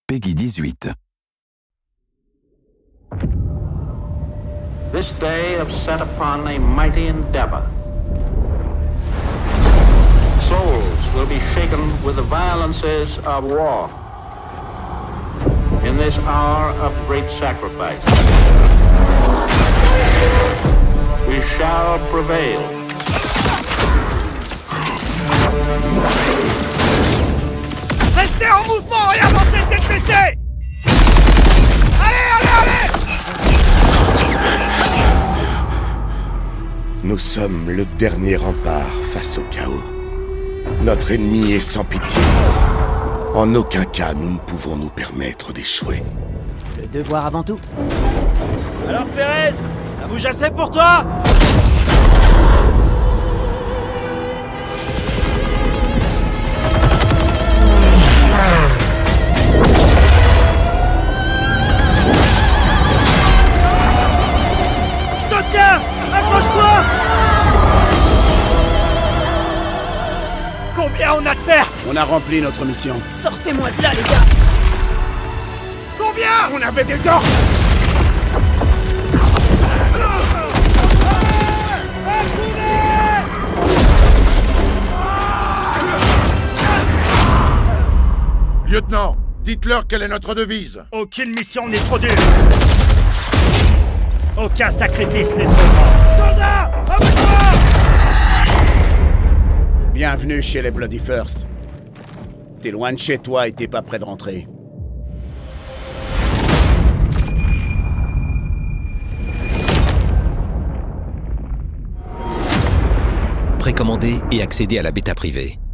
Peggy 18. This day have set upon a mighty endeavor. Souls will be shaken with the violences of war. In this hour of great sacrifice, we shall prevail. Restez en mouvement et avancez tête baissée! Allez! Nous sommes le dernier rempart face au chaos. Notre ennemi est sans pitié. En aucun cas, nous ne pouvons nous permettre d'échouer. Le devoir avant tout. Alors Pérez, ça bouge assez pour toi? Je te tiens! Accroche-toi! Combien on a de pertes? On a rempli notre mission. Sortez-moi de là, les gars! Combien? On avait des ordres! Lieutenant, dites-leur quelle est notre devise. Aucune mission n'est trop dure. Aucun sacrifice n'est trop grand. Soldats, avec moi! Bienvenue chez les Bloody First. T'es loin de chez toi et t'es pas près de rentrer. Précommandez et accédez à la bêta privée.